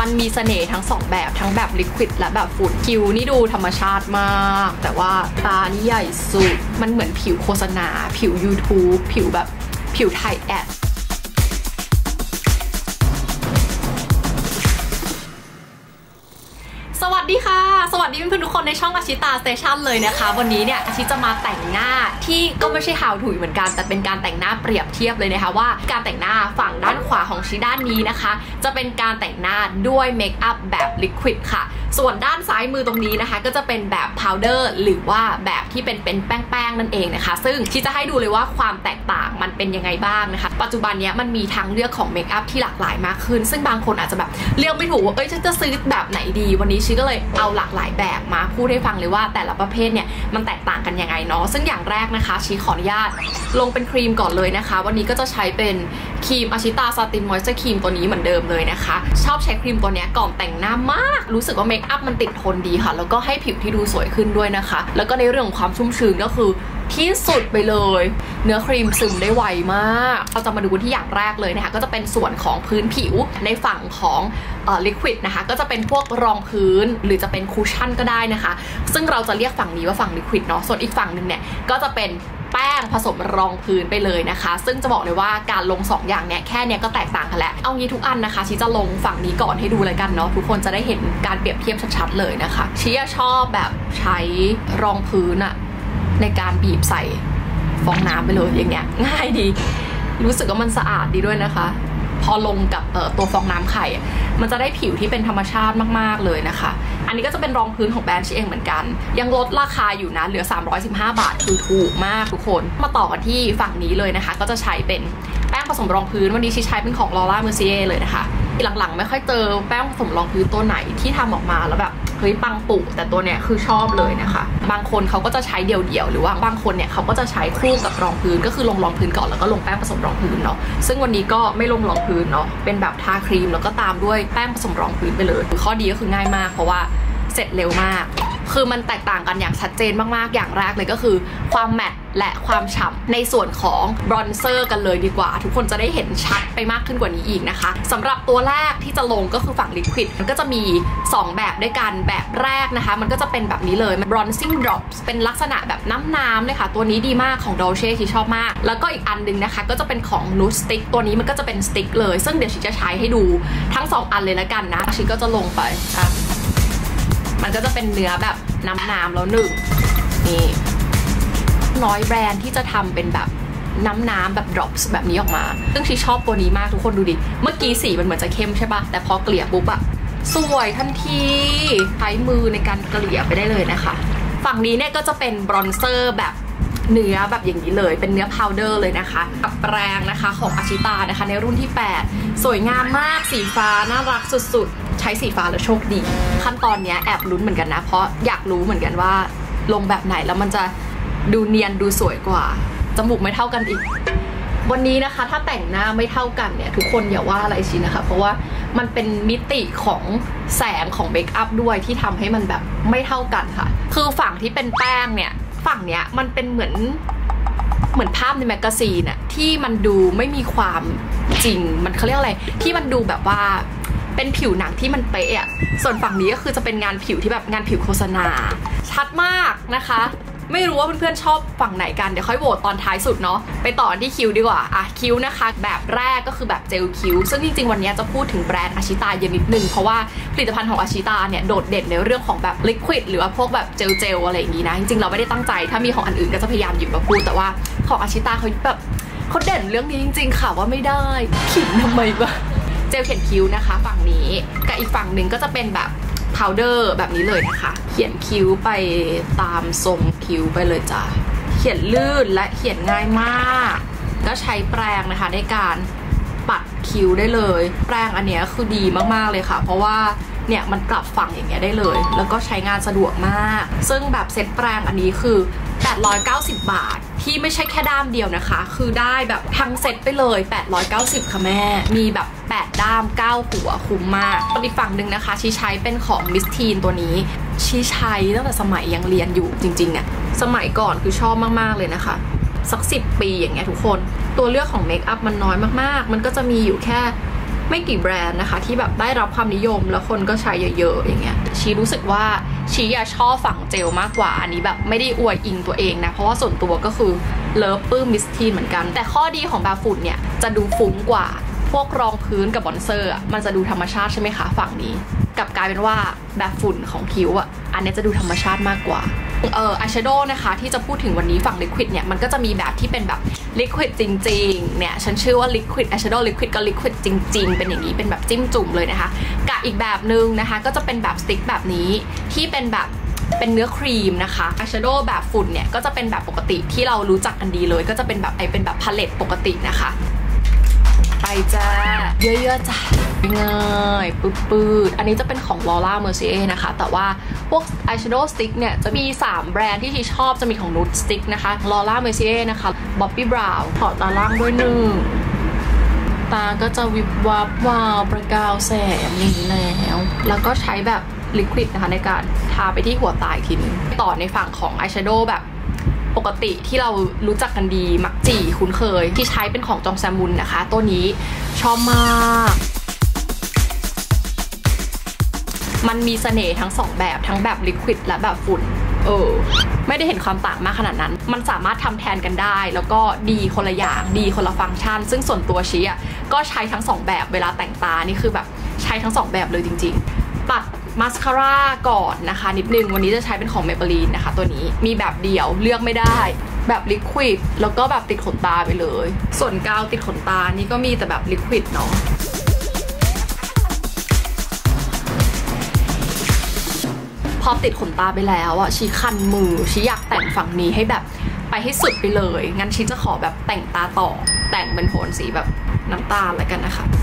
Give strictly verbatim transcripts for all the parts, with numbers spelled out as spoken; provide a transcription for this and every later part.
มันมีเสน่ห์ทั้งสองแบบทั้งแบบลิควิดและแบบฟูดคิวนี่ดูธรรมชาติมากแต่ว่าตานี่ใหญ่สุดมันเหมือนผิวโฆษณาผิว YouTube ผิวแบบผิวไทยแอดสวัสดีค่ะสวัสดีเพื่อนๆทุกคนในช่องอาชิตาสเตชันเลยนะคะวันนี้เนี่ยอาชิจะมาแต่งหน้าที่ก็ไม่ใช่ how to เหมือนกันแต่เป็นการแต่งหน้าเปรียบเทียบเลยนะคะว่าการแต่งหน้าฝั่งด้านขวาของชิด้านนี้นะคะจะเป็นการแต่งหน้าด้วยเมคอัพแบบลิควิดค่ะส่วนด้านซ้ายมือตรงนี้นะคะก็จะเป็นแบบพาวเดอร์หรือว่าแบบที่เป็นเป็นแป้งๆนั่นเองนะคะซึ่งชิจะให้ดูเลยว่าความแตกต่างมันเป็นยังไงบ้างนะคะปัจจุบันนี้มันมีทางเลือกของเมคอัพที่หลากหลายมากขึ้นซึ่งบางคนอาจจะแบบเลือกไม่ถูกว่าเอ้ยฉันจะซื้อแบบไหนดีวันนี้ชิก็เลยเอาหลากหลายแบบมาพูดให้ฟังเลยว่าแต่ละประเภทเนี่ยมันแตกต่างกันยังไงเนาะซึ่งอย่างแรกนะคะชิขออนุญาตลงเป็นครีมก่อนเลยนะคะวันนี้ก็จะใช้เป็นครีมอาชิตาซาตินมอยเจอร์ครีมตัวนี้เหมือนเดิมเลยนะคะชอบใช้ครีมตัวนี้ก่อนแต่งหน้ามากรู้สึกว่าเมคอัพมันติดทนดีค่ะแล้วก็ให้ผิวที่ดูสวยขึ้นด้วยนะคะแล้วก็ในเรื่องของความชุ่มชื้นก็คือที่สุดไปเลยเนื้อครีมซึมได้ไวมากเราจะมาดูที่อย่างแรกเลยนะคะก็จะเป็นส่วนของพื้นผิวในฝั่งของลิควิดนะคะก็จะเป็นพวกรองพื้นหรือจะเป็นคูชั่นก็ได้นะคะซึ่งเราจะเรียกฝั่งนี้ว่าฝั่งลิควิดเนาะส่วนอีกฝั่งหนึ่งเนี่ยก็จะเป็นแป้งผสมรองพื้นไปเลยนะคะซึ่งจะบอกเลยว่าการลงสองอย่างเนี่ยแค่เนี้ยก็แตกต่างกันแล้วเอางี้ทุกอันนะคะชิจะลงฝั่งนี้ก่อนให้ดูเลยกันเนาะทุกคนจะได้เห็นการเปรียบเทียบชัดๆเลยนะคะชิชอบแบบใช้รองพื้นอะในการบีบใส่ฟองน้ำไปเลยอย่างเงี้ยง่ายดีรู้สึกว่ามันสะอาดดีด้วยนะคะพอลงกับตัวฟองน้ำไข่มันจะได้ผิวที่เป็นธรรมชาติมากๆเลยนะคะอันนี้ก็จะเป็นรองพื้นของแบรนด์ชิเองเหมือนกันยังลดราคาอยู่นะเหลือสามร้อยสิบห้าบาทคือถูกมากทุกคนมาต่อกันที่ฝั่งนี้เลยนะคะก็จะใช้เป็นแป้งผสมรองพื้นวันนี้ชิใช้เป็นของลอร่าเมอร์ซิเย่เลยนะคะหลังๆไม่ค่อยเจอแป้งผสมรองพื้นตัวไหนที่ทำออกมาแล้วแบบเฮ้ยปังปุแต่ตัวเนี้ยคือชอบเลยนะคะบางคนเขาก็จะใช้เดี่ยวๆหรือว่าบางคนเนี่ยเขาก็จะใช้คู่กับรองพื้นก็คือลงรองพื้นก่อนแล้วก็ลงแป้งผสมรองพื้นเนาะซึ่งวันนี้ก็ไม่ลงรองพื้นเนาะเป็นแบบทาครีมแล้วก็ตามด้วยแป้งผสมรองพื้นไปเลยข้อดีก็คือง่ายมากเพราะว่าเสร็จเร็วมากคือมันแตกต่างกันอย่างชัดเจนมากๆอย่างแรกเลยก็คือความแมตต์และความฉ่ำในส่วนของบรอนเซอร์กันเลยดีกว่าทุกคนจะได้เห็นชัดไปมากขึ้นกว่านี้อีกนะคะสำหรับตัวแรกที่จะลงก็คือฝั่งลิควิดมันก็จะมีสองแบบด้วยกันแบบแรกนะคะมันก็จะเป็นแบบนี้เลยมัน bronzing drops เป็นลักษณะแบบน้ำๆเลยค่ะตัวนี้ดีมากของ Dolce ที่ชอบมากแล้วก็อีกอันนึงนะคะก็จะเป็นของ Nude Stick ตัวนี้มันก็จะเป็นสติ๊กเลยซึ่งเดี๋ยวชิจะใช้ให้ดูทั้งสองอันเลยแล้วกันนะชิก็จะลงไปอ่ะมันก็จะเป็นเนื้อแบบน้ำๆแล้วหนึ่งนี่น้อยแบรนด์ที่จะทำเป็นแบบน้ำๆแบบ drops แบบนี้ออกมาซึ่งชิชอบตัวนี้มากทุกคนดูดิเมื่อกี้สีมันเหมือนจะเข้มใช่ปะแต่พอเกลี่ยปุ๊บอะสวยทันทีใช้มือในการเกลี่ยไปได้เลยนะคะฝั่งนี้เนี่ยก็จะเป็นบรอนเซอร์แบบเนื้อแบบอย่างนี้เลยเป็นเนื้อพาวเดอร์เลยนะคะกับแปรงนะคะของอาชิตานะคะในรุ่นที่แปดสวยงามมากสีฟ้าน่ารักสุดๆใช้สีฟ้าแล้วโชคดีขั้นตอนนี้แอบลุ้นเหมือนกันนะเพราะอยากรู้เหมือนกันว่าลงแบบไหนแล้วมันจะดูเนียนดูสวยกว่าจมูกไม่เท่ากันอีกวันนี้นะคะถ้าแต่งหน้าไม่เท่ากันเนี่ยทุกคนอย่าว่าอะไรชินะคะเพราะว่ามันเป็นมิติของแสงของเมคอัพด้วยที่ทำให้มันแบบไม่เท่ากันค่ะคือฝั่งที่เป็นแป้งเนี่ยฝั่งเนี้ยมันเป็นเหมือนเหมือนภาพในแมกกาซีนอะที่มันดูไม่มีความจริงมันเขาเรียกอะไรที่มันดูแบบว่าเป็นผิวหนังที่มันเป๊ะอะส่วนฝั่งนี้ก็คือจะเป็นงานผิวที่แบบงานผิวโฆษณาชัดมากนะคะไม่รู้ว่าเพื่อนๆชอบฝั่งไหนกันเดี๋ยวค่อยโหวตตอนท้ายสุดเนาะไปต่อที่คิ้วดีกว่าอ่ะคิ้วนะคะแบบแรกก็คือแบบเจลคิ้วซึ่งจริงๆวันนี้จะพูดถึงแบรนด์อาชิตาเยอะนิดนึงเพราะว่าผลิตภัณฑ์ของอาชิตาเนี่ยโดดเด่นในเรื่องของแบบลิควิดหรือว่าพวกแบบเจลเจลอะไรอย่างนี้นะจริงๆเราไม่ได้ตั้งใจถ้ามีของอันอื่นก็จะพยายามหยิบมาพูดแต่ว่าของอาชิตาเขาแบบเขาเด่นเรื่องนี้จริงๆค่ะว่าไม่ได้ขิงทำไมวะเจลเขียนคิ้วนะคะฝั่งนี้กับอีกฝั่งหนึ่งก็จะเป็นแบบพาวเดอร์แบบนี้เลยนะคะเขียนคิ้วไปตามทรงคิ้วไปเลยจ้ะเขียนลื่นและเขียนง่ายมากก็ใช้แปรงนะคะในการปัดคิ้วได้เลยแปรงอันเนี้ยคือดีมากๆเลยค่ะเพราะว่าเนี่ยมันกลับฝั่งอย่างเงี้ยได้เลยแล้วก็ใช้งานสะดวกมากซึ่งแบบเซ็ตแปรงอันนี้คือแปดร้อยเก้าสิบบาทที่ไม่ใช่แค่ด้ามเดียวนะคะคือได้แบบทั้งเซ็ตไปเลยแปดร้อยเก้าสิบค่ะแม่มีแบบแปดด้ามเก้าหัวคุ้มมากอีกฝั่งหนึ่งนะคะชีใช้เป็นของมิสทีนตัวนี้ชีใช้ตั้งแต่สมัยยังเรียนอยู่จริงๆอะสมัยก่อนคือชอบมากๆเลยนะคะสักสิบปีอย่างเงี้ยทุกคนตัวเลือกของเมคอัพมันน้อยมากๆมันก็จะมีอยู่แค่ไม่กี่แบรนด์นะคะที่แบบได้รับความนิยมแล้วคนก็ใช้เยอะๆอย่างเงี้ยชีรู้สึกว่าชีอะชอบฝั่งเจลมากกว่าอันนี้แบบไม่ได้อวยอิงตัวเองนะเพราะว่าส่วนตัวก็คือเลิฟปื้มมิสทีนเหมือนกันแต่ข้อดีของแบบฝุ่นเนี่ยจะดูฟุ้งกว่าพวกรองพื้นกับบอนเซอร์มันจะดูธรรมชาติใช่ไหมคะฝั่งนี้กลับกลายเป็นว่าแบบฝุ่นของคิ้วอ่ะอันนี้จะดูธรรมชาติมากกว่าเอออายแชโดว์นะคะที่จะพูดถึงวันนี้ฝั่งลิควิดเนี่ยมันก็จะมีแบบที่เป็นแบบลิควิดจริงๆเนี่ยฉันชื่อว่าลิควิดอายแชโดว์ลิควิดก็ลิควิดจริงๆเป็นอย่างนี้เป็นแบบจิ้มจุ่มเลยนะคะกับอีกแบบนึงนะคะก็จะเป็นแบบสติ๊กแบบนี้ที่เป็นแบบเป็นเนื้อครีมนะคะอายแชโดว์แบบฝุ่นเนี่ยก็จะเป็นแบบปกติที่เรารู้จักกันดีเลยก็จะเป็นแบบไอเป็นแบบพาเลตปกตินะคะไปจ้าเยอะๆจ้าง่ายปื๊ดๆอันนี้จะเป็นของ Laura Mercier นะคะแต่ว่าพวก eyeshadow stick เนี่ยจะมีสามแบรนด์ที่ที่ชอบจะมีของ Nude Stick นะคะ Laura Mercier นะคะ Bobbi Brown ถอดตาล่างด้วยหนึ่งตาก็จะวิบวับวาวประกาวแสงอย่างนี้แล้วแล้วก็ใช้แบบลิควิดนะคะในการทาไปที่หัวตาอีกทีนึงต่อในฝั่งของ eyeshadow แบบปกติที่เรารู้จักกันดีมักจีคุ้นเคยที่ใช้เป็นของจองแซมมุนนะคะตัวนี้ชอบมากมันมีเสน่ห์ทั้งสองแบบทั้งแบบลิควิดและแบบฝุ่นเออไม่ได้เห็นความต่างมากขนาดนั้นมันสามารถทำแทนกันได้แล้วก็ดีคนละอย่างดีคนละฟังก์ชันซึ่งส่วนตัวชี้อ่ะก็ใช้ทั้งสองแบบเวลาแต่งตานี่คือแบบใช้ทั้งสองแบบเลยจริงๆปัดมาสคาร่าก่อนนะคะนิดนึงวันนี้จะใช้เป็นของ Maybelline นะคะตัวนี้มีแบบเดียวเลือกไม่ได้แบบลิควิดแล้วก็แบบติดขนตาไปเลยส่วนกาวติดขนตานี่ก็มีแต่แบบลิควิดเนาะพอติดขนตาไปแล้วอ่ะชีคันมือชีอยากแต่งฝั่งนี้ให้แบบไปให้สุดไปเลยงั้นชีจะขอแบบแต่งตาต่อแต่งเป็นโทนสีแบบน้ำตาลแล้วกันนะคะ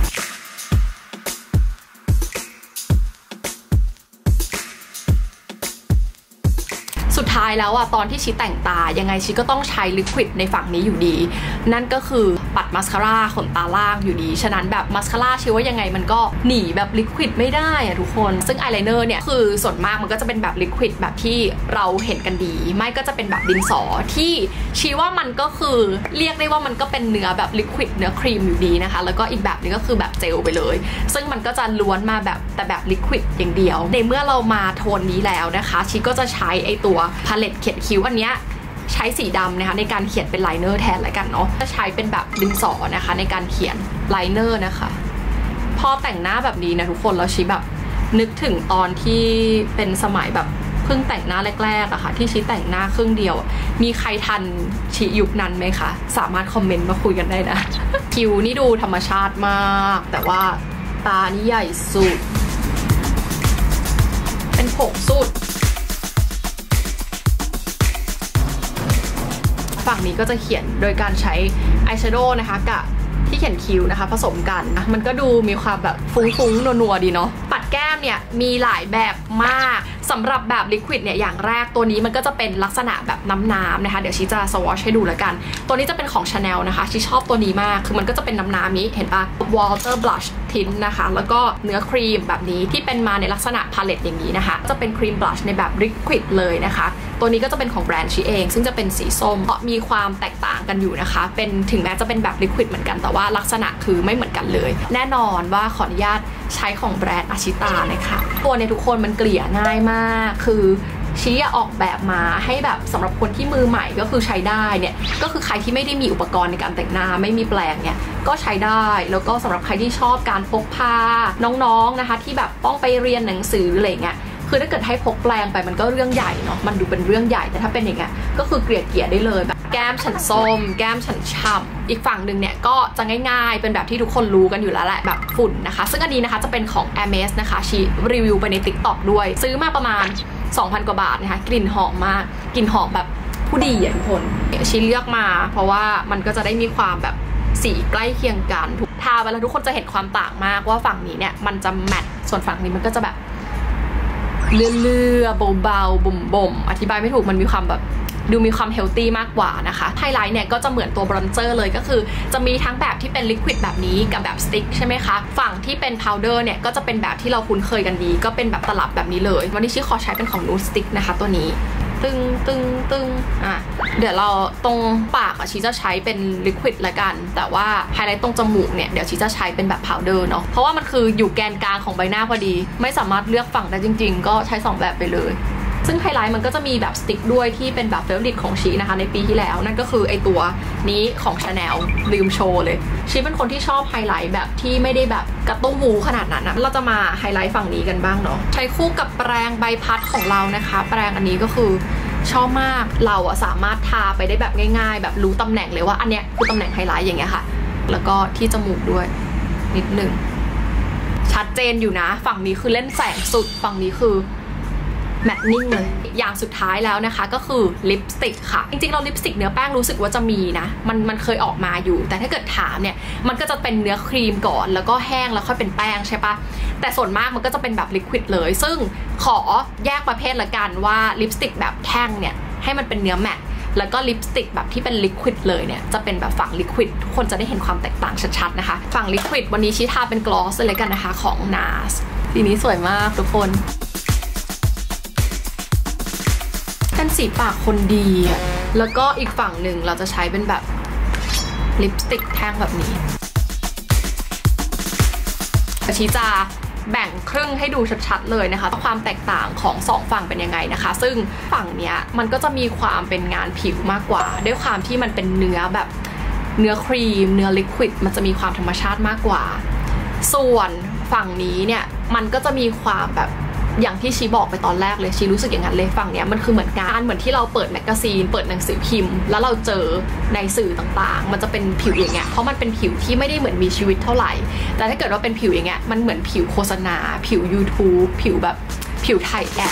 สุดท้ายแล้วอะตอนที่ชีแต่งตายังไงชีก็ต้องใช้ลิควิดในฝั่งนี้อยู่ดีนั่นก็คือปัดมาสคาร่าขนตาล่างอยู่ดีฉะนั้นแบบมาสคาร่าชีว่ายังไงมันก็หนีแบบลิควิดไม่ได้อะทุกคนซึ่งอายไลเนอร์เนี่ยคือส่วนมากมันก็จะเป็นแบบลิควิดแบบที่เราเห็นกันดีไม่ก็จะเป็นแบบดินสอที่ชีว่ามันก็คือเรียกได้ว่ามันก็เป็นเนื้อแบบลิควิดเนื้อครีมอยู่ดีนะคะแล้วก็อีกแบบนึงก็คือแบบเจลไปเลยซึ่งมันก็จะล้วนมาแบบแต่แบบลิควิดอย่างเดียวในเมื่อเรามาโทนนี้แล้วนะคะชีก็จะใช้ไอตัวพาเลตเขียนคิ้วอันเนี้ยใช้สีดำนะคะในการเขียนเป็นไลเนอร์แทนแล้วกันเนาะจะใช้เป็นแบบดินสอนะคะในการเขียนไลเนอร์นะคะพอแต่งหน้าแบบนี้นะทุกคนเราชี้แบบนึกถึงตอนที่เป็นสมัยแบบเพิ่งแต่งหน้าแรกๆอะค่ะที่ชี้แต่งหน้าครึ่งเดียวมีใครทันชี้ยุคนั้นไหมคะสามารถคอมเมนต์มาคุยกันได้นะคิ้วนี่ดูธรรมชาติมากแต่ว่าตานี่ใหญ่สุดเป็นผงสุดฝั่งนี้ก็จะเขียนโดยการใช้อายแชโดว์นะคะกับที่เขียนคิ้วนะคะผสมกันนะมันก็ดูมีความแบบฟุ้งๆนัวๆดีเนาะปัดแก้มเนี่ยมีหลายแบบมากสำหรับแบบลิควิดเนี่ยอย่างแรกตัวนี้มันก็จะเป็นลักษณะแบบน้ำๆนะคะเดี๋ยวชีจะสวอชให้ดูแล้วกันตัวนี้จะเป็นของ Chanel นะคะชีชอบตัวนี้มากคือมันก็จะเป็นน้ำๆนี้เห็นปะ Water Blush Tint นะคะแล้วก็เนื้อครีมแบบนี้ที่เป็นมาในลักษณะพาเลตอย่างนี้นะคะจะเป็นครีมบลัชในแบบลิควิดเลยนะคะตัวนี้ก็จะเป็นของแบรนด์ชีเองซึ่งจะเป็นสีส้มเพราะมีความแตกต่างกันอยู่นะคะเป็นถึงแม้จะเป็นแบบลิควิดเหมือนกันแต่ว่าลักษณะคือไม่เหมือนกันเลยแน่นอนว่าขออนุญาตใช้ของแบรนด์อาชิตานะคะตัวในทุกคนมันเกลี่ยง่ายมากคือชี้ออกแบบมาให้แบบสำหรับคนที่มือใหม่ก็คือใช้ได้เนี่ยก็คือใครที่ไม่ได้มีอุปกรณ์ในการแต่งหน้าไม่มีแปรงเนี่ยก็ใช้ได้แล้วก็สำหรับใครที่ชอบการพกพาน้องๆนะคะที่แบบต้องไปเรียนหนังสืออะไรเงี้ยคือถ้าเกิดให้พกแปรงไปมันก็เรื่องใหญ่เนาะมันดูเป็นเรื่องใหญ่แต่ถ้าเป็นอย่างเงี้ยก็คือเกลี่ยเกลี่ยได้เลยแบบแก้มฉันส้มแก้มฉันช่ำอีกฝั่งหนึ่งเนี่ยก็จะง่ายๆเป็นแบบที่ทุกคนรู้กันอยู่แล้วแหละแบบฝุ่นนะคะซึ่งอันนี้นะคะจะเป็นของ Hermes นะคะชีรีวิวไปใน ติ๊กต็อก ด้วยซื้อมาประมาณ สองพัน กว่าบาทนะคะกลิ่นหอมมากกลิ่นหอมแบบผู้ดีอ่ะทุกคนชีเลือกมาเพราะว่ามันก็จะได้มีความแบบสีใกล้เคียงกันทุกทาไปแล้วทุกคนจะเห็นความต่างมากว่าฝั่งนี้เนี่ยมันจะแมทส่วนฝั่งนี้มันก็จะแบบเลื่อๆเบาๆบ่มๆอธิบายไม่ถูกมันมีความแบบดูมีความเฮลตี้มากกว่านะคะไฮไลท์เนี่ยก็จะเหมือนตัวบรอนเซอร์เลยก็คือจะมีทั้งแบบที่เป็นลิควิดแบบนี้กับแบบสติ๊กใช่ไหมคะฝั่งที่เป็นพาวเดอร์เนี่ยก็จะเป็นแบบที่เราคุ้นเคยกันดีก็เป็นแบบตลับแบบนี้เลยวันนี้ชี้ขอใช้เป็นของนูสติ๊กนะคะตัวนี้ตึงตึงตึงอ่ะเดี๋ยวเราตรงปากอะชีจะใช้เป็นลิควิดละกันแต่ว่าไฮไลท์ตรงจมูกเนี่ยเดี๋ยวชีจะใช้เป็นแบบพาวเดอร์เนาะเพราะว่ามันคืออยู่แกนกลางของใบหน้าพอดีไม่สามารถเลือกฝั่งได้จริงๆก็ใช้สองแบบไปเลยซึ่งไฮไลท์มันก็จะมีแบบสติ๊กด้วยที่เป็นแบบเฟเวอริตของชีนะคะในปีที่แล้วนั่นก็คือไอตัวนี้ของ Chanel ลืมโชว์เลยชีเป็นคนที่ชอบไฮไลท์แบบที่ไม่ได้แบบกระตุ้งหูขนาดนั้นนะเราจะมาไฮไลท์ฝั่งนี้กันบ้างเนาะใช้คู่กับแปรงใบพัดของเรานะคะแปรงอันนี้ก็คือชอบมากเราอะสามารถทาไปได้แบบง่ายๆแบบรู้ตำแหน่งเลยว่าอันเนี้ยคือตำแหน่งไฮไลท์อย่างเงี้ยค่ะแล้วก็ที่จมูกด้วยนิดหนึ่งชัดเจนอยู่นะฝั่งนี้คือเล่นแสงสุดฝั่งนี้คือแมทนิ่งเลยอย่างสุดท้ายแล้วนะคะก็คือลิปสติกค่ะจริงๆเราลิปสติกเนื้อแป้งรู้สึกว่าจะมีนะมันมันเคยออกมาอยู่แต่ถ้าเกิดถามเนี่ยมันก็จะเป็นเนื้อครีมก่อนแล้วก็แห้งแล้วค่อยเป็นแป้งใช่ปะแต่ส่วนมากมันก็จะเป็นแบบลิควิดเลยซึ่งขอแยกประเภทละกันว่าลิปสติกแบบแท่งเนี่ยให้มันเป็นเนื้อแมทแล้วก็ลิปสติกแบบที่เป็นลิควิดเลยเนี่ยจะเป็นแบบฝั่งลิควิดทุกคนจะได้เห็นความแตกต่างชัดๆนะคะฝั่งลิควิดวันนี้ชี้ทาเป็นกลอสเลยกันนะคะของ นาร์ส สีนี้สวยมากทุกคนเป็นสีปากคนดีอะแล้วก็อีกฝั่งหนึ่งเราจะใช้เป็นแบบลิปสติกแท่งแบบนี้ชีจะแบ่งครึ่งให้ดูชัดๆเลยนะคะความแตกต่างของสองฝั่งเป็นยังไงนะคะซึ่งฝั่งเนี้ยมันก็จะมีความเป็นงานผิวมากกว่าด้วยความที่มันเป็นเนื้อแบบเนื้อครีมเนื้อลิควิดมันจะมีความธรรมชาติมากกว่าส่วนฝั่งนี้เนี่ยมันก็จะมีความแบบอย่างที่ชีบอกไปตอนแรกเลยชีรู้สึกอย่างนั้นเลยฝั่งเนี้ยมันคือเหมือนการเหมือนที่เราเปิดแมกกาซีนเปิดหนังสือพิมพ์แล้วเราเจอในสื่อต่างๆมันจะเป็นผิวอย่างเงี้ยเพราะมันเป็นผิวที่ไม่ได้เหมือนมีชีวิตเท่าไหร่แต่ถ้าเกิดว่าเป็นผิวอย่างเงี้ยมันเหมือนผิวโฆษณาผิว ยูทูบ ผิวแบบผิวไทยแอด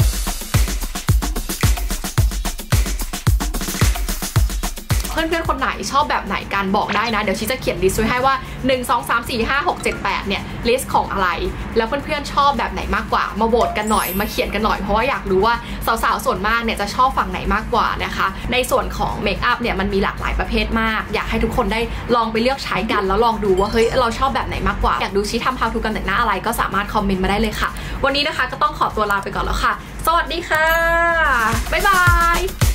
เพื่อนๆคนไหนชอบแบบไหนกันบอกได้นะเดี๋ยวชีจะเขียนลิสต์ไว้ให้ว่าหนึ่ง สอง สาม สี่ ห้า หก เจ็ด แปดเนี่ยลิสต์ของอะไรแล้วเพื่อนๆชอบแบบไหนมากกว่ามาโหวตกันหน่อยมาเขียนกันหน่อยเพราะว่าอยากรู้ว่าสาวๆส่วนมากเนี่ยจะชอบฝั่งไหนมากกว่านะคะในส่วนของเมคอัพเนี่ยมันมีหลากหลายประเภทมากอยากให้ทุกคนได้ลองไปเลือกใช้กันแล้วลองดูว่าเฮ้ยเราชอบแบบไหนมากกว่าอยากดูชีทำ how to การแต่งหน้าอะไรก็สามารถคอมเมนต์มาได้เลยค่ะวันนี้นะคะก็ต้องขอตัวลาไปก่อนแล้วค่ะสวัสดีค่ะบ๊ายบาย